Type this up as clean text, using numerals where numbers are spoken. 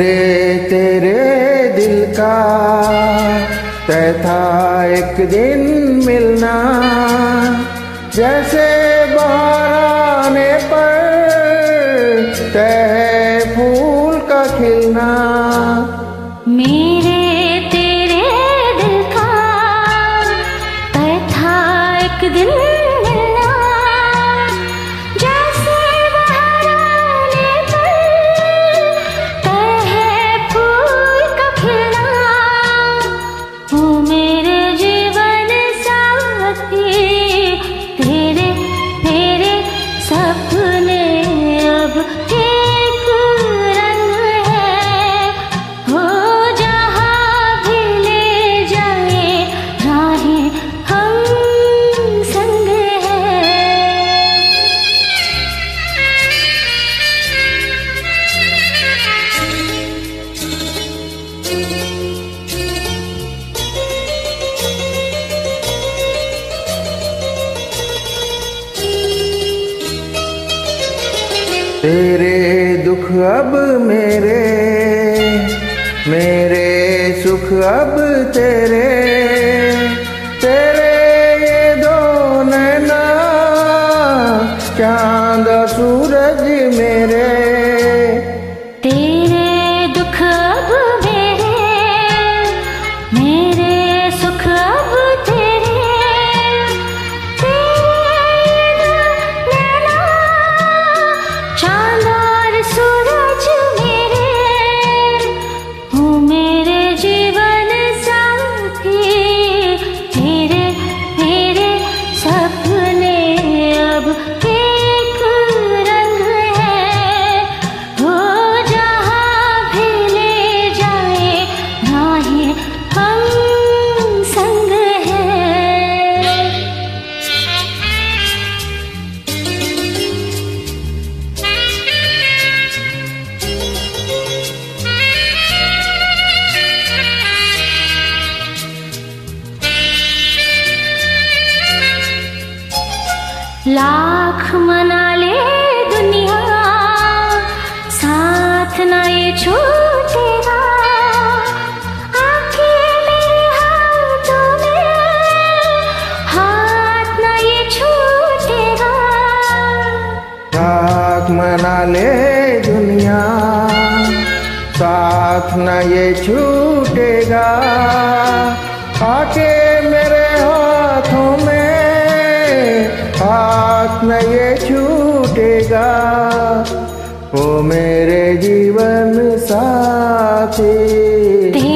तेरे दिल का तय था एक दिन मिलना, जैसे बहार आने पर तय है फूल का खिलना। मेरे तेरे दिल का तय था एक दिन मिलना, जैसे बहार आने पर तय है फूल का खिलना। ओ मेरे जीवन साथी, तेरे मेरे सपने अब एक रंग है। हो जहाँ भी ले जाए राहें हम संग हैं। तेरे दुख अब मेरे, मेरे सुख अब तेरे, तेरे ये दो नैना चांद और सूरज मेरे। तेरे दुख अब मेरे, मेरे सुख अब तेरे, तेरे नैना चांद और सूरज मेरे। हो मेरे जीवन साथी, तेरे मेरे सपने अब एक रंग है। हो जहाँ भी ले जाए राहें हम संग हैं। लाख मना ले दुनिया, साथ ना ये छूटेगा। आके मेरे हाथों में हाथ ना ये छूटेगा। साथ मना ले दुनिया, साथ न ये छूटेगा। आके मेरे हाथों में हाथ न ये छूटेगा। ओ मेरे जीवन साथी,